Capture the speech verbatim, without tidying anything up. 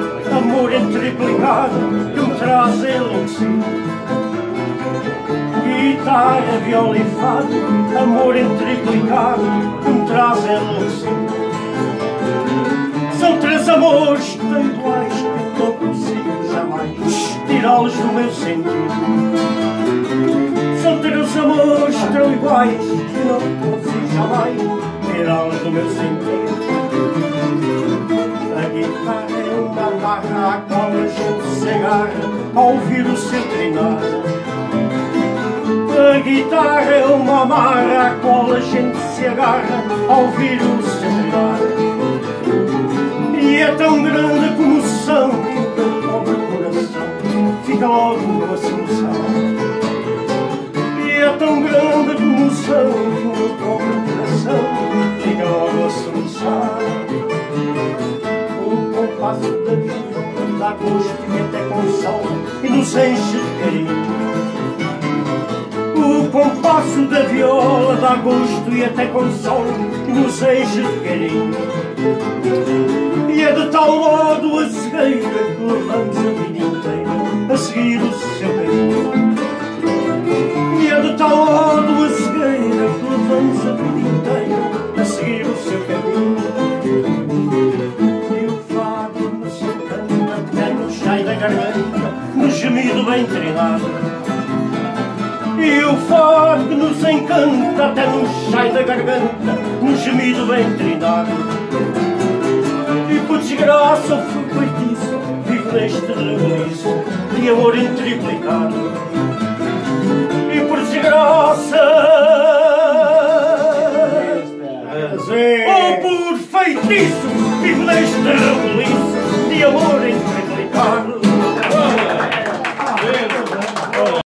amor triplicado que me traz enlouquecido. Guitarra, viola e fado, amor triplicado que me traz enlouquecido. São três amores tão iguais que não consigo jamais tirá-los do meu sentido. São três amores tão iguais que não consigo jamais tirá-los do meu sentido. A guitarra é uma barra à qual a gente se agarra ao ouvir o seu trinar. A guitarra é uma amarra à qual a gente se agarra ao ouvir o seu trinar. E é tão grande a comoção que o meu pobre coração fica logo numa solução. E é tão grande a comoção que o meu pobre coração fica logo a solução. O compasso da viola dá gosto e até consola e nos enche de carinho. O compasso da viola dá gosto e até consola e nos enche de carinho. E é de tal modo a cegueira que levamos a vida inteira a seguir o seu caminho. E é de tal modo a cegueira que levamos a vida inteira a seguir o seu caminho. E o fado nos encanta até nos sai da garganta, no gemido bem treinado. E o fado que nos encanta até nos sai da garganta, no gemido bem treinado. E por desgraça ou por feitiço vivo neste rebuliço de amor triplicado. E por desgraça ou por feitiço vivo neste rebuliço